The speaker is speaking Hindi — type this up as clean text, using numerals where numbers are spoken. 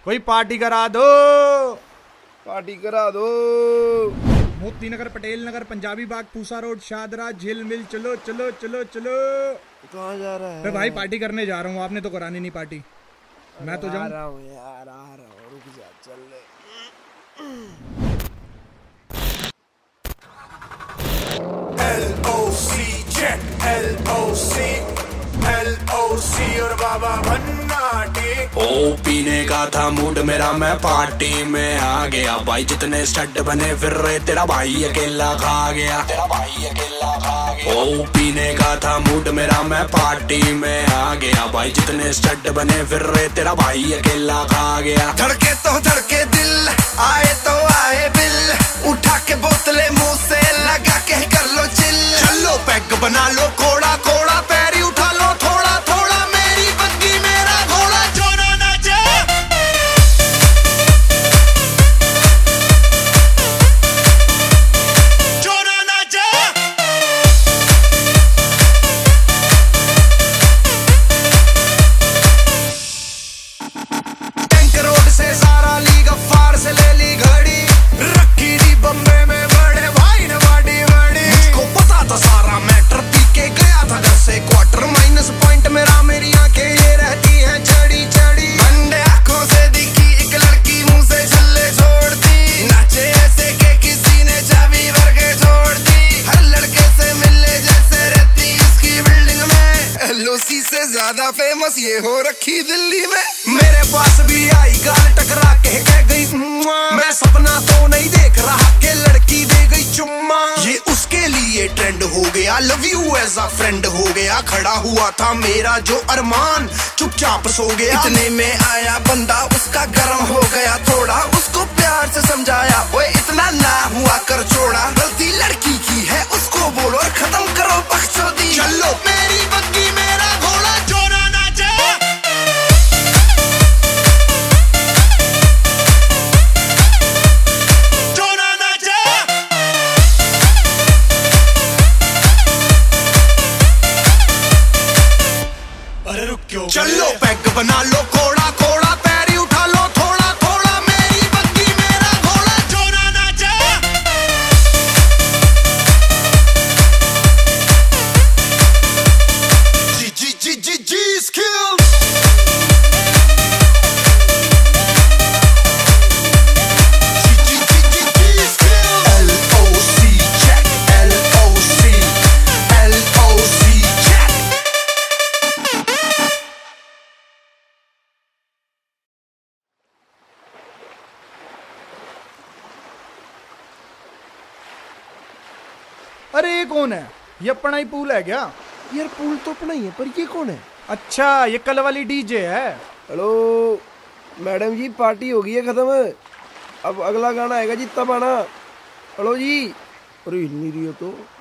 कोई पार्टी करा दो, पार्टी करा दो। Moti Nagar, Patel Nagar, Punjabi Bagh, Pusa road, Shahdara, Jhilmil. चलो चलो चलो चलो। कहाँ जा रहा है? भाई पार्टी करने जा रहा हूँ, आपने तो करानी नहीं पार्टी। मैं तो जाऊँ। आ रहा हूँ यार, आ रहा हूँ, रुक जा, चल ले। LOC check, LOC और बाबा भन्नाटे। ओ पीने का था मूड मेरा, मैं पार्टी में आ गया। भाई जितने स्टड बने फिर रहे, तेरा भाई अकेला खा गया, तेरा भाई अकेला खा गया। ओ पीने का था मूड मेरा, मैं पार्टी में आ गया। भाई जितने स्टड बने फिर रहे, तेरा भाई अकेला खा गया। धड़के तो धड़के दिल, आए तो आए बिल, उठा के बोतले मुंह से लगा के कर लो चिल। चलो पैग बना लो कोड़ा कोड़ा, पैरी उठा लो थोड़ा थोड़ा, मेरी बग्गी मेरा घोड़ा, जो ना नाचे। जो ना नाचे। टैंक रोड से सारा ली, गफ्फार से ले ली घड़ी, रखी थी बम्बे में बड़े भाई ने बाडी बड़ी। मुझको पता था सारा मैटर, पी के गया था घर से क्वार्टर। माइनस पॉइंट मेरा, मेरी आंखें ये रहती हैं चढ़ी चढ़ी। अंडे आंखों से दिखी एक लड़की, मुंह से छल्ले छोड़ती, नाचे ऐसे के किसी ने चाबी भर के छोड़ दी। हर लड़के से मिलने जैसे रहती इसकी बिल्डिंग में, LOC से ज्यादा फेमस ये हो रखी दिल्ली में। मेरे पास भी आई गाल टकरा के कह गई मैं सपना तो नहीं देख रहा के लड़की दे गई चुम्मा। ये उसके लिए ट्रेंड हो गया, love you as a friend हो गया। खड़ा हुआ था मेरा जो अरमान, चुपचाप सो गया। इतने में आया बंदा, उसका गर्म हो गया थोड़ा, उसको प्यार से समझाया, ओए इतना ना हुआ कर छोड़ा। गलती लड़की की है, उसको बोलो और खत्म करो बकचोदी। चलो मेरी बग्गी मेरा घोड़ा, जो ना नाचे। चलो पैग बना लो कोड़ा कोड़ा, पैरी उठा लो थोड़ा थोड़ा, मेरी बग्गी मेरा घोड़ा, जो ना नाचे। जी स्किल। अरे ये कौन है? ये अपना ही पूल है क्या? यार पूल तो अपना ही है, पर ये कौन है? अच्छा ये कल वाली डीजे है। हेलो मैडम जी, पार्टी हो गई है खत्म, अब अगला गाना आएगा जी तब आना। हेलो जी। अरे हिल नहीं रही हो तो।